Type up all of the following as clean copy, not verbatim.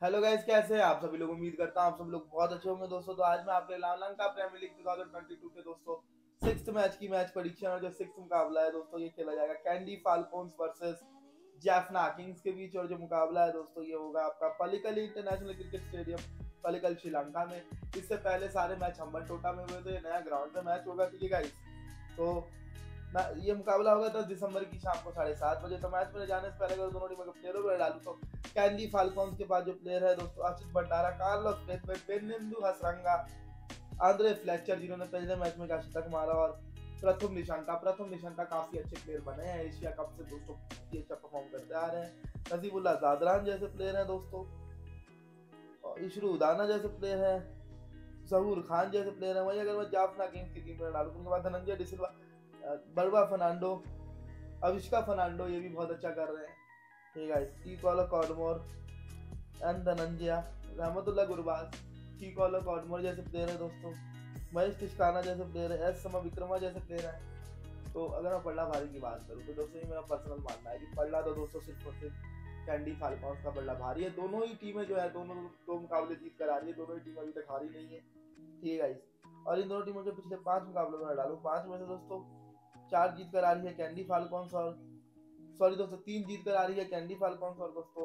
Hello guys, कैसे हैं आप सभी लोग। उम्मीद करता हूं आप सब लोग बहुत अच्छे होंगे दोस्तों। तो आज मैं आपके लंका प्रीमियर लीग 2022 के दोस्तों सिक्स्थ मैच की मैच प्रेडिक्शन और जो सिक्स्थ मुकाबला है दोस्तों, ये खेला जाएगा Kandy Falcons versus Jaffna Kings के बीच। और जो मुकाबला है दोस्तों, ये होगा आपका Pallekele international cricket stadium Pallekele Sri Lanka में। इससे पहले सारे मैच हम्बनटोटा में हुए, तो ये नया ग्राउंड पे मैच होगा। ठीक है गाइस, तो ये मुकाबला होगा 10 दिसंबर की शाम को 7:30 बजे। तो मैच में जाने से पहले अगर दोनों टीमों के प्लेयरों को डालू तो कैंडी फाल्कॉन्स के पास जो प्लेयर है दोस्तों, Ashish Bandara, Carlos Brathwaite, Wanindu Hasaranga, Andre Fletcher, जिन्होंने पहले मैच में का शतक मारा, और प्रथम निशंका काफी अच्छे प्लेयर बने हैं एशिया कप से दोस्तों, ये अच्छा परफॉर्म करते आ रहे हैं। नजीबुल्ला जादरान जैसे प्लेयर हैं दोस्तों, और इशरू उदाना जैसे प्लेयर है, जहूर खान जैसे प्लेयर है। वही अगर मैं जाफना किंग्स की टीम में डालू, उनके बाद धनंजय डिसिल्वा, बर्बा फर्नांडो, अविष्का फर्नांडो, ये भी बहुत अच्छा कर रहे हैं। ठीक है, Steve Kohler Cadmore, N Dhananjaya, Rahmanullah Gurbaz, की कॉलर कॉडमोर जैसे प्लेयर है दोस्तों, महेश तिस्काना जैसे प्लेयर है, एस समा विक्रमा जैसे प्लेयर है। तो अगर मैं पल्ला भारी की बात करूँ तो दोस्तों, ये मेरा पर्सनल मानना है कि पल्ला तो दोस्तों सिर्फ और सिर्फ कैंडी फाल्कॉन्स का पल्ला भारी है। दोनों ही टीमें जो है, दोनों दो मुकाबले जीत कर आ रही है, दोनों ही टीमें अभी तक हारी नहीं है। ठीक है गाइस, और इन दोनों टीमों के पिछले 5 मुकाबलों में डालू, 5 में से दोस्तों 4 जीत कर आ रही है कैंडी फाल्कॉन्स, और सॉरी दोस्तों 3 जीत कर आ रही है कैंडी फाल्कॉन्स, और दोस्तों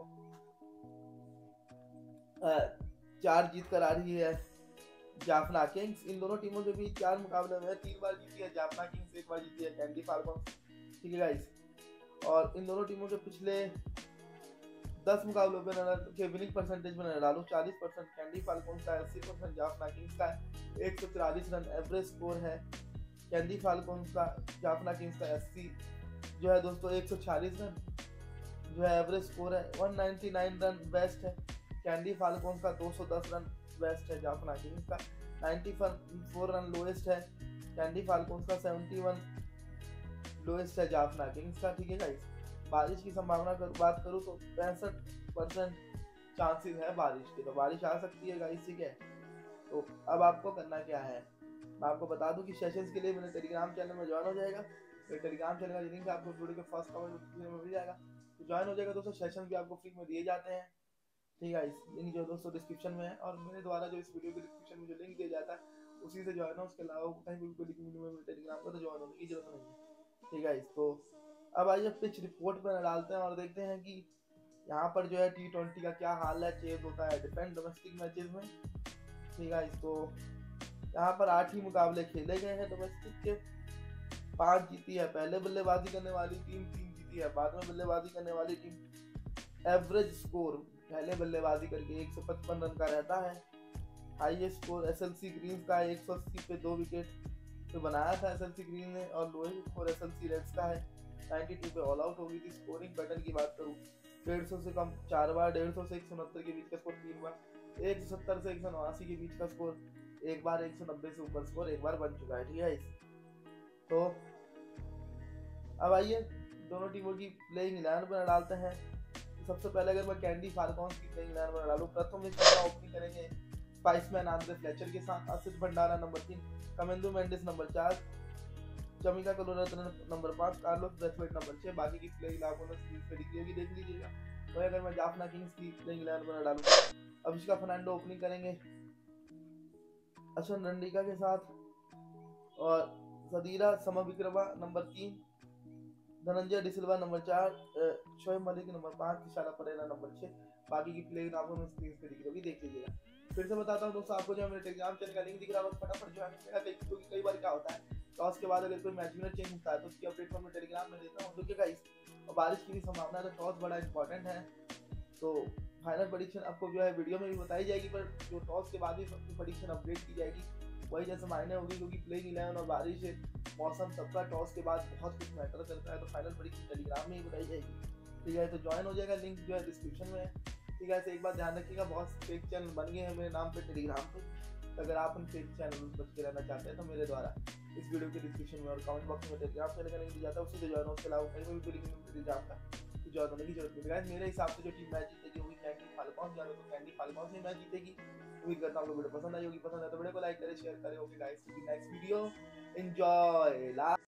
4 जीत कर आ रही है जाफना किंग्स। इन दोनों टीमों के बीच 4 मुकाबले में 3 बार जीती है जाफना किंग्स, 1 बार जीती है कैंडी फाल्कॉन्स। ठीक है गाइस, और इन दोनों टीमों के पिछले 10 मुकाबलों पे के विनिंग परसेंटेज में डालू, 40% कैंडी फाल्कॉन्स का, 80% जाफना किंग्स का है। 144 रन एवरेज स्कोर है कैंडी फाल्कॉन्स का, जाफना किंग्स का 80 जो है दोस्तों 146 रन जो है एवरेज स्कोर है। 199 रन बेस्ट है कैंडी फाल्कॉन्स का, 210 रन बेस्ट है जाफना किंग्स का, 94 रन लोएस्ट है कैंडी फाल्कॉन्स का, 71 लोएस्ट है जाफना किंग्स का। ठीक है गाइस, बारिश की संभावना बात करूँ तो 65% चांसेस है बारिश के, तो बारिश आ सकती है गाइस। ठीक है, तो अब आपको करना क्या है, मैं आपको बता दूं कि सेशंस के लिए मेरे टेलीग्राम चैनल में ज्वाइन हो जाएगा। मेरे टेलीग्राम चैनल का लिंक आपको वीडियो के फर्स्ट कमेंट में मिल जाएगा, तो ज्वाइन हो जाएगा दोस्तों। सेशन भी आपको फ्री में दिए जाते हैं। ठीक है, इस लिंक जो दोस्तों डिस्क्रिप्शन में है, और मेरे द्वारा जो इस वीडियो के डिस्क्रिप्शन में जो लिंक दिया जाता है उसी से ज्वाइन हो। उसके अलावा कहीं भी कोई लिंक में टेलीग्राम पर तो ज्वाइन होने की जरूरत नहीं है। ठीक है, तो अब आइए पिच रिपोर्ट पर डालते हैं और देखते हैं कि यहाँ पर जो है T20 का क्या हाल है, चेज होता है डिफेंड डोमेस्टिक मैचेस में। ठीक है, तो यहाँ पर 8 ही मुकाबले खेले गए हैं डोमेस्टिक के, 5 जीती है पहले बल्लेबाजी करने वाली टीम, 3 जीती है बाद में बल्लेबाजी करने वाली टीम। एवरेज स्कोर पहले बल्लेबाजी करके 155 रन का रहता है। हाईएस्ट स्कोर एसएलसी ग्रीन्स का 180 पे 2 विकेट तो बनाया था एसएलसी ग्रीन ने, और लोएस्ट स्कोर एसएलसी रेड्स का है 92 पे ऑल आउट हो गई थी। स्कोरिंग पैटर्न की बात करूँ, 150 से कम 4 बार, 150 से 169 के बीच का स्कोर 3 बार, 170 से 189 के बीच का स्कोर 1 बार, 190 से ऊपर स्कोर 1 बार बन चुका है। ठीक है, तो अब आइए दोनों टीमों की प्लेइंग 11 पर डालते हैं। सबसे पहले अगर मैं कैंडी फाल्कॉन्स की प्लेइंग 11 पर डालूं, प्रथम निशाना ओपनिंग करेंगे स्पाइसमैन आंद्रे फ्लेचर के साथ, Ashish Bandara number 3, Kamindu Mendis number 4, Chamika Karunaratne number 5, Carlos Brathwaite number 6। बाकी की प्लेइंग आपको मैं स्क्रीन पे दिख देख लीजिएगा। तो अगर मैं जाफना किंग्स की प्लेइंग 11 पर डालूं, अभिषेक फर्नांडो ओपनिंग करेंगे अश्विन रंडीका के साथ, और Sadeera Samarawickrama number 3, Dhananjaya de Silva number 4, Shoaib Malik number 5, Kishara Perera number 6। बाकी की प्लेइंग आपको मैं स्क्रीन पे दिख रही होगी, देख लीजिएगा। फिर से बताता हूँ दोस्तों, आपको जो मेरे टेलीग्राम चैनल का लिंक दिख रहा है बस फटाफट ज्वाइन कीजिएगा, क्योंकि कई बार क्या होता है टॉस के बाद अगर कोई मैच विनर चेंज होता है तो उसकी अपडेट मैं टेलीग्राम में देता हूँ। देखिए गाइस, और बारिश की भी संभावना है, तो टॉस बड़ा इंपॉर्टेंट है। तो फाइनल प्रेडिक्शन आपको जो है वीडियो में भी बताई जाएगी, पर जो टॉस के बाद ही सबकी प्रेडिक्शन अपडेट की जाएगी वही जैसे मायने होगी, क्योंकि प्लेइंग 11 और बारिश मौसम सबका टॉस के बाद बहुत कुछ मैटर करता है। तो फाइनल प्रेडिक्शन टेलीग्राम में ही बताई जाएगी। ठीक है, तो ज्वाइन हो जाएगा, लिंक जो है डिस्क्रिप्शन में है। ठीक है, एक बात ध्यान रखिएगा, बहुत फेक चैनल बन गए हैं मेरे नाम पे टेलीग्राम पे। अगर आप उन फेक चैनल से बच के रहना चाहते हैं तो मेरे द्वारा इस वीडियो के डिस्क्रिप्शन में और कमेंट बॉक्स में टेलीग्राम चैनल का लिंक दिया जाता है, उसी से ज्वाइन हो। उसके अलावा कहीं भी लिंक नहीं टेलीग्राम का, तो ज्वाइन होने की जरूरत नहीं है। मेरे हिसाब से जो टीम मैच जीतेगी वही कैंडी फाल्कॉन्स, या तो कैंडी फाल्कॉन्स ही मैच जीतेगी। उम्मीद करता हूँ वीडियो पसंद आई होगी, पसंद है तो वीडियो को लाइक करें, शेयर करें। Okay guys, next video enjoy.